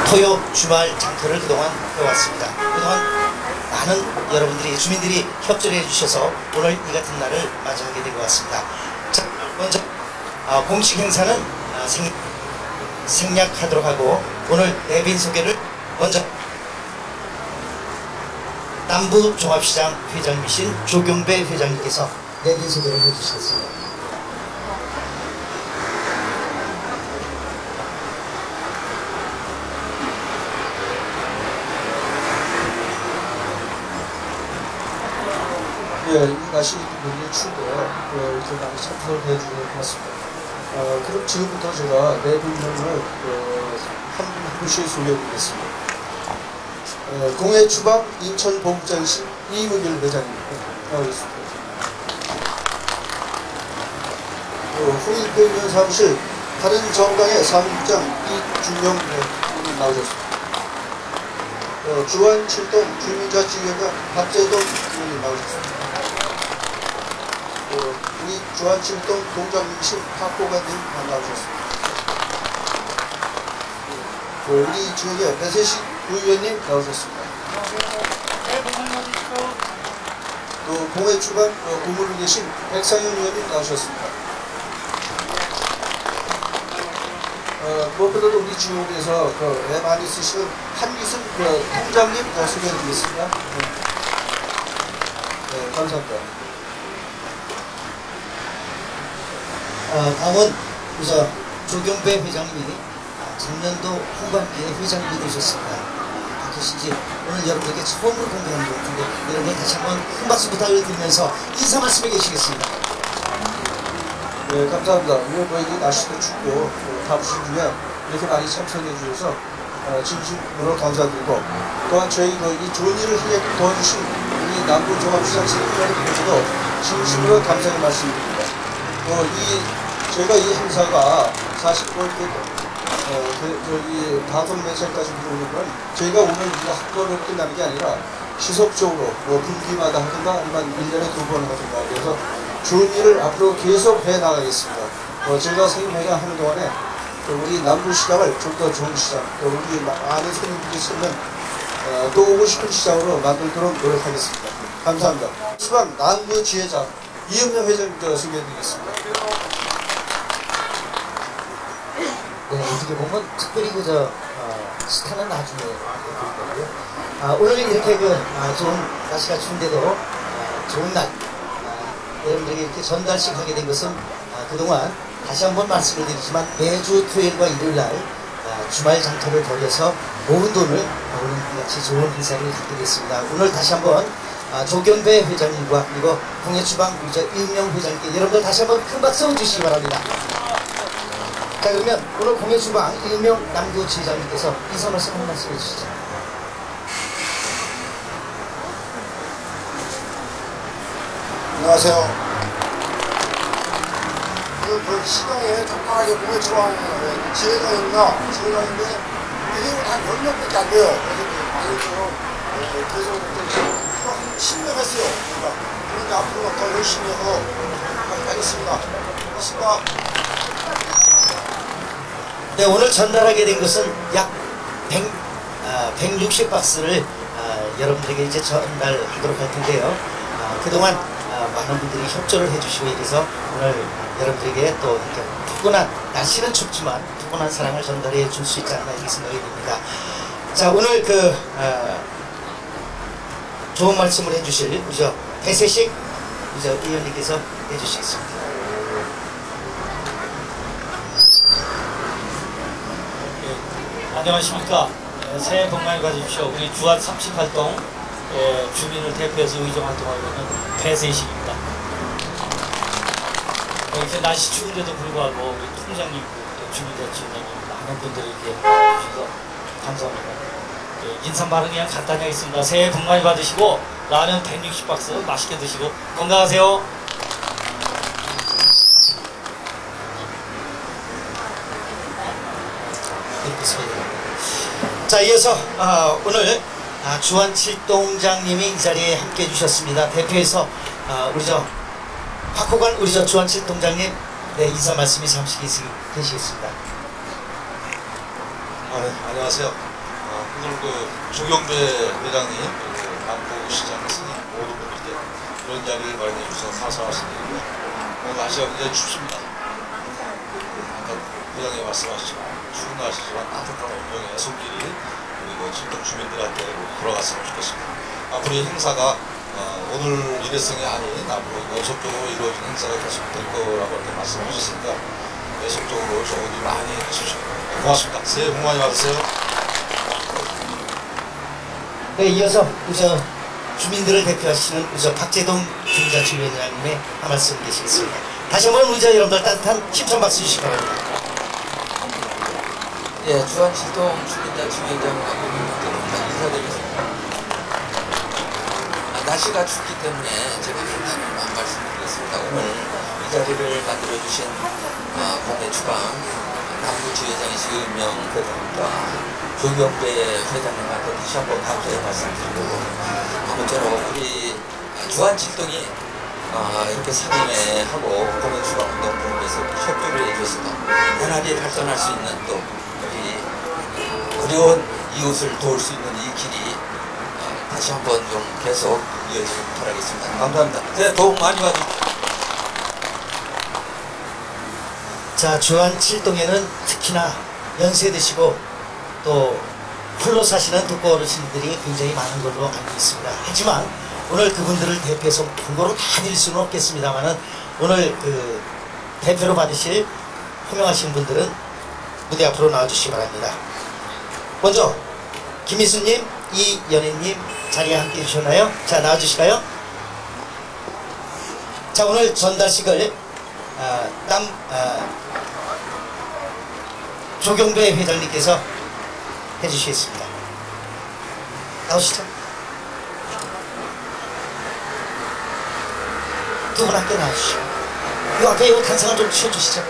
토요 주말 장터를 그동안 해왔습니다. 그동안 많은 여러분들이 주민들이 협조해 주셔서 오늘 이 같은 날을 맞이하게 된 것 같습니다. 자, 먼저 공식 행사는 생략하도록 하고 오늘 내빈 소개를 먼저 남부종합시장 회장이신 조경배 회장님께서 내빈 소개를 해주시겠습니다. 예, 이 날씨 굉장히 추운데요. 이렇게 많이 참석을 해주셔서 고맙습니다. 그럼 지금부터 제가 내분을 한 분씩 소개해드리겠습니다. 공회 주방 인천 본부장이신 이문일 회장입니다. 나오겠습니다. 홍익대의원 사무실 다른 정당의 사무국장 이준영 의원님 나오셨습니다. 주안 7동 주민자치위원장 박재동 의원님 나오셨습니다. 우리 주안 7동 동장님이신 박보관님 나오셨습니다. 우리 지역의 배세식 의원님 나오셨습니다. 또 공회 주관 고문으로 계신 백상현 의원님 나오셨습니다. 무엇보다도 우리 지역에서 애 많이 쓰시는 한기순 통장님 소개해드리겠습니다. 네, 감사합니다. 다음은 우선 조경배 회장님이 작년도 후반기에 회장님이 되셨습니다. 계신지 오늘 여러분에게 처음으로 공개하는 것 같은데 여러분 다시 한번 큰 박수 부탁을 드리면서 인사 말씀해 주시겠습니다. 네, 감사합니다. 오늘 이게 날씨도 춥고 바쁘신 중에 이렇게 많이 참석해 주셔서 진심으로 감사드리고 또한 저희 이 좋은 일을 하게끔 도와주신 우리 남부종합시장 책임자님께서도 진심으로 감사의 말씀드립니다. 저희가 이 행사가 사실 저기 방송 매체까지 들어오는 건 저희가 오늘 이거 한 번으로 끝나는 게 아니라 지속적으로 분기마다 하든가 아니면 1년에 2번 하든가 그래서 좋은 일을 앞으로 계속 해 나가겠습니다. 제가 생활회장 하는 동안에 우리 남부시장을 좀 더 좋은 시장, 우리 많은 손님들이 쓰는 또 오고 싶은 시장으로 만들도록 노력하겠습니다. 감사합니다. 수방 남부 지회장 이은명 회장님께 소개해드리겠습니다. 네, 어떻게 보면 특별히 스타는 나중에 될 거고요. 오늘 이렇게 좋은 날씨가 추운데도 좋은 날 여러분들에게 이렇게 전달식 하게 된 것은 그동안 다시 한번 말씀을 드리지만 매주 토요일과 일요일날 주말 장터를 벌여서 모은 돈을 오늘 같이 좋은 행사를 갖게 됐습니다. 오늘 다시 한번 조경배 회장님과 그리고 공예주방 이은명 회장님께 여러분들 다시 한번 큰 박수 주시기 바랍니다. 자, 그러면 오늘 공예주방 이은명 남부지회장님께서 인사 말씀 한 말씀 해주시죠. 안녕하세요. 그 시장에 적당하게 공예주방 지회장인데 이게 한 10명밖에 안 돼요. 그래서 계속 10년 했어요. 그러니까 앞으로 더 열심히 하고 하겠습니다. 고맙습니다. 네, 오늘 전달하게 된 것은 약 160박스를 여러분들에게 이제 전달하도록 할 텐데요. 그동안 많은 분들이 협조를 해주시고 이래서 오늘 여러분들에게 또 이렇게 푸근한, 날씨는 춥지만 푸근한 사랑을 전달해 줄 수 있지 않나 이렇게 생각이 듭니다. 자, 오늘 좋은 말씀을 해주실 우리 배세식 의원님께서 해주시겠습니다. 안녕하십니까. 새해 복 많이 받으십시오. 우리 주안 38동 주민을 대표해서 의정 활동하고 있는 배세식입니다. 이렇게 날씨 추운데도 불구하고 우리 통장님, 주민자치위원장님 많은 분들이 이렇게 와주셔서 감사합니다. 인사 발언 그냥 간단히 하겠습니다. 새해 복 많이 받으시고 라면 160박스 맛있게 드시고 건강하세요. 자, 이어서 오늘 주안 7동장님이 이 자리에 함께 해주셨습니다. 대표해서 우리 박호관 우리 주안 7동장님 인사 말씀이 잠시 계시겠습니다. 네, 안녕하세요. 오늘 그 조경배 회장님, 그리고 안보 시장 스님 모든 분들께 이런 자리를 마련해 주셔서 감사하신 일이고요. 오늘 날씨가 굉장히 춥습니다. 아까 회장님 말씀하셨지만 추운 날씨지만 따뜻한 온정의 손길이 그리고 지금 주민들한테 돌아갔으면 좋겠습니다. 앞으로 이 행사가 오늘 일회성이 아닌 앞으로 연속적으로 이루어진 행사가 계속될 거라고 이렇게 말씀해 주셨으니까 계속적으로 좋은 일 많이 해주십시오. 고맙습니다. 새해 복 많이 받으세요. 네, 이어서 우선 주민들을 대표하시는 우선 박재동 주민자치위원장님의 한 말씀 계시겠습니다. 다시 한번 우리 여러분들 따뜻한 힘찬 박수 주시기 바랍니다. 예, 주한칠동 주민자치위원장하고 인사드리겠습니다. 날씨가 춥기 때문에 제가 간단히만 말씀드리겠습니다. 오늘 이 자리를 만들어주신 공해주방 남부지회장이신 은명 회장님과 조경배 회장님한테 다시 한번 감사의 말씀드리고, 아무쪼록 우리 주한칠동이 이렇게 상임회하고 공해주방 운동을 위해서 협조를 해주셔서 편하게 발전할 수 있는, 또 우리 어려운 이웃을 도울 수 있는 이 길이 다시 한번 좀 계속 이어지길 바라겠습니다. 감사합니다. 네, 도움 많이 받으십시오. 자, 주한칠동에는 특히나 연세 드시고 또 홀로 사시는 독거 어르신들이 굉장히 많은 걸로 알고 있습니다. 하지만 오늘 그분들을 대표해서 골고루 다 드릴 수는 없겠습니다만은 오늘 그 대표로 받으실 호명하신 분들은 무대 앞으로 나와주시기 바랍니다. 먼저 김희수님, 이연희님 자리에 함께 해주셨나요? 자, 나와주실까요? 자, 오늘 전달식을 조경배 회장님께서 해주시겠습니다. 나오시죠. 두 분 함께 나와주시죠. 이 앞에 이 단상을 좀 치워주시죠.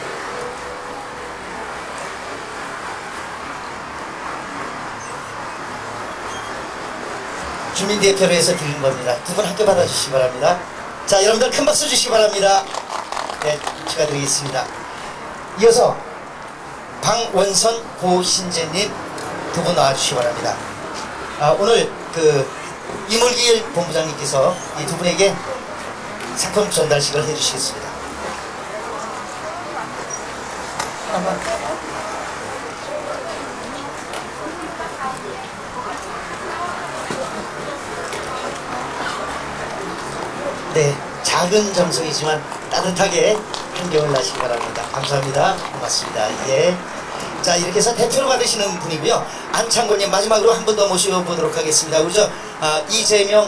주민대표로 해서 드린 겁니다. 두 분 함께 받아주시기 바랍니다. 자, 여러분들 큰 박수 주시기 바랍니다. 네, 축하드리겠습니다. 이어서 방원선, 고신재님 두 분 나와주시기 바랍니다. 오늘 그 이물길 본부장님께서 이 두 분에게 상품 전달식을 해주시겠습니다. 네, 작은 정성이지만 따뜻하게 한겨울 나시기 바랍니다. 감사합니다. 고맙습니다. 예. 자, 이렇게 해서 대표로 받으시는 분이고요. 안창곤님 마지막으로 한 분 더 모셔보도록 하겠습니다. 우리 이재명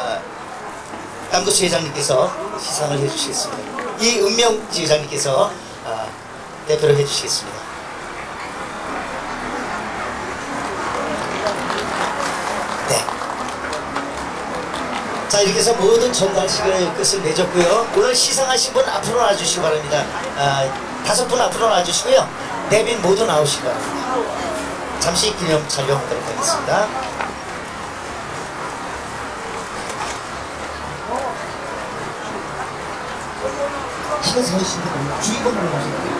남구시 회장님께서 시상을 해주시겠습니다. 이은명 지회장님께서 대표를 해주시겠습니다. 네. 자, 이렇게 해서 모든 전달식을 끝을 맺었고요. 오늘 시상하신 분 앞으로 나와주시기 바랍니다. 5분 앞으로 나와주시고요. 대빈 모두 나오시기 바랍니다. 잠시 기념 촬영하도록 하겠습니다. 시간 세우시면 주의번호를 가시면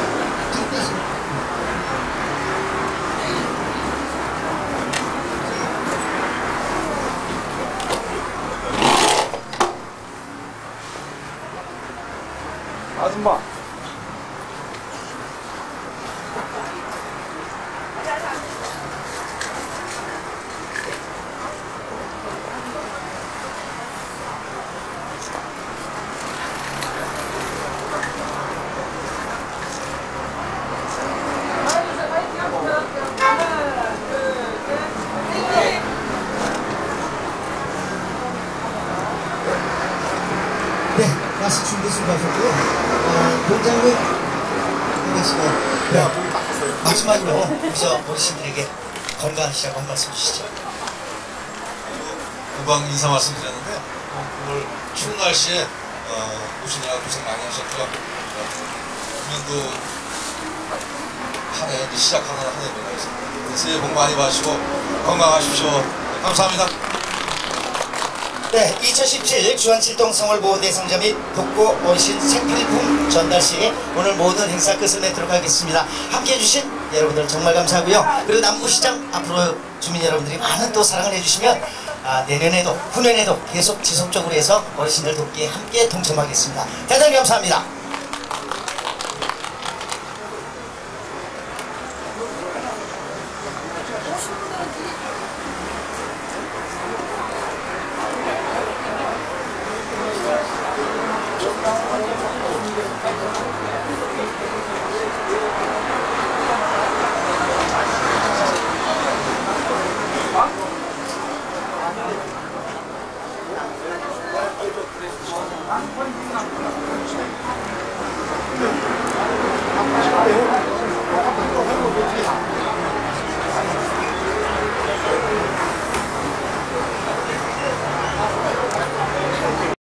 아줌마. 네, 다시 준비 수고하셨고요. 본장님, 마지막으로 우선 어르신들에게 건강하시라고 한 말씀 주시죠. 후방 인사 말씀드렸는데 오늘 추운 날씨에 오시느라 고생 많이 하셨고요. 국민도 한 해 이제 시작하는 한 해입니다. 새해 복 많이 받으시고 건강하십시오. 감사합니다. 네, 2017 주한칠동 생활보호 대상자 및 독거 어르신 생필품 전달식 오늘 모든 행사 끝을 맺도록 하겠습니다. 함께해 주신 여러분들 정말 감사하고요. 그리고 남구시장 앞으로 주민 여러분들이 많은 또 사랑을 해주시면 내년에도 후년에도 계속 지속적으로 해서 어르신들 돕기에 함께 동참하겠습니다. 대단히 감사합니다.